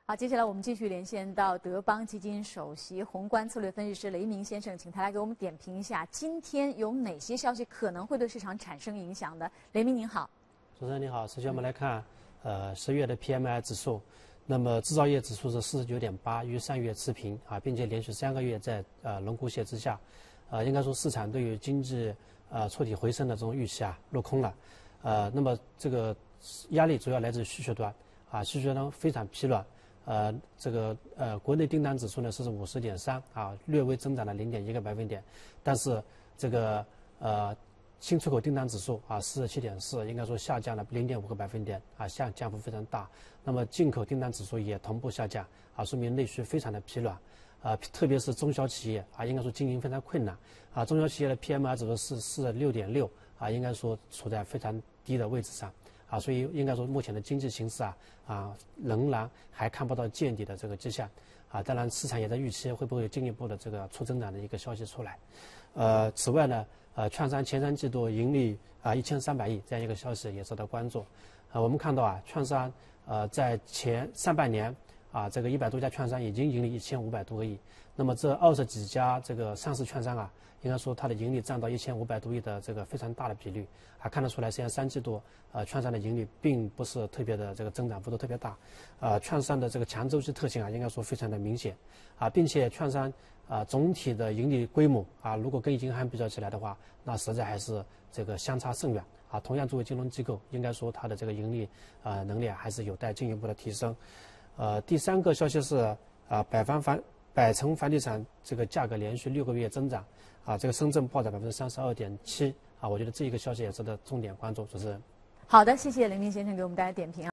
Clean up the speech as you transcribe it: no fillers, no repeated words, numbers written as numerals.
好，接下来我们继续连线到德邦基金首席宏观策略分析师雷明先生，请他来给我们点评一下今天有哪些消息可能会对市场产生影响的。雷明您好。 主持人你好，首先我们来看10月的 PMI 指数，那么制造业指数是49.8，与上月持平啊，并且连续3个月在龙骨线之下，应该说市场对于经济触底回升的这种预期落空了，那么这个压力主要来自需求端啊，需求端非常疲软。国内订单指数呢是50.3啊，略微增长了0.1个百分点，但是这个新出口订单指数47.4，应该说下降了0.5个百分点啊，降幅非常大。那么进口订单指数也同步下降啊，说明内需非常的疲软特别是中小企业应该说经营非常困难中小企业的 PMI 指数是6.6应该说处在非常低的位置上。所以应该说目前的经济形势仍然还看不到见底的这个迹象当然市场也在预期会不会有进一步的这个促增长的一个消息出来。此外呢，券商前3季度盈利1300亿这样一个消息也受到关注。我们看到券商在上半年这个100多家券商已经盈利1500多个亿，那么这20几家这个上市券商应该说它的盈利占到1500多亿的这个非常大的比率看得出来，实际上3季度券商的盈利并不是特别的这个增长幅度特别大券商的这个强周期特性应该说非常的明显并且券商总体的盈利规模如果跟银行比较起来的话，那实在还是这个相差甚远同样作为金融机构，应该说它的这个盈利能力还是有待进一步的提升。第3个消息是百城房地产这个价格连续6个月增长这个深圳暴涨32.7我觉得这一个消息也值得重点关注。主持人， 好的，谢谢雷明先生给我们带来点评